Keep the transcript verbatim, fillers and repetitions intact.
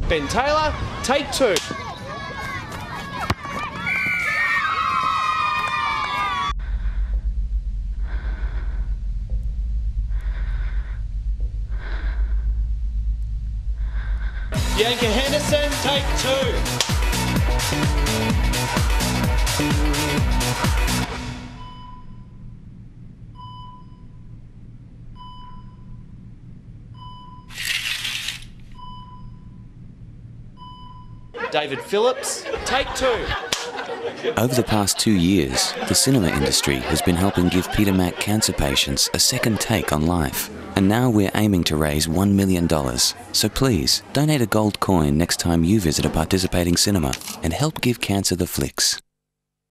Ben Taylor, take two. Bianca Henderson, take two. David Phillips, take two. Over the past two years, the cinema industry has been helping give Peter Mac cancer patients a second take on life. And now we're aiming to raise one million dollars. So please, donate a gold coin next time you visit a participating cinema and help give cancer the flicks.